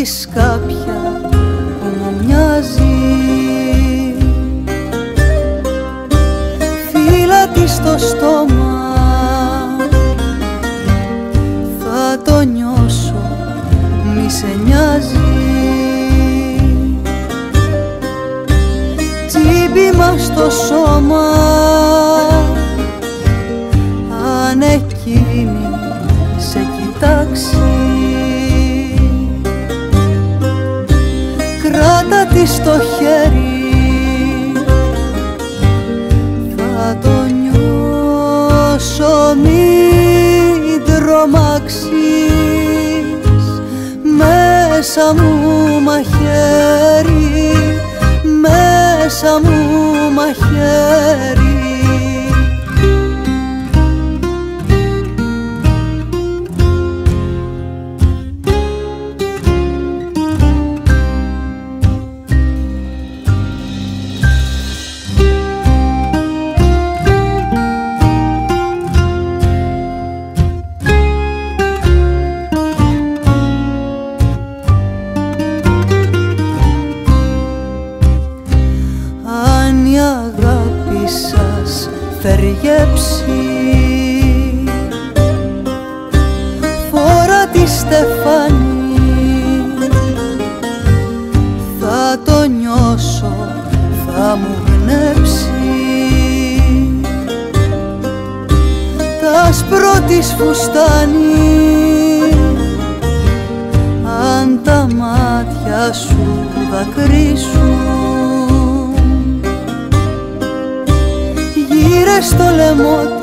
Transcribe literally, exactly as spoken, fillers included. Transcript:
της κάποια που μου μοιάζει, φύλλα της στο στόμα, θα το νιώσω, μη σε νοιάζει. Τσίμπημα στο σώμα, αν εκείνη σε κοιτάξει, κράτα τη στο χέρι, θα το νιώσω, μην τρομάξεις, μέσα μου μαχαίρι, μέσα μου μαχαίρι. Η αγάπη σας θεριέψει, φορά τη στεφάνι, θα το νιώσω, θα μου γνέψει, τ' άσπρο της φουστάνι, αν τα μάτια σου δακρύσουν, γύρε στο λαιμό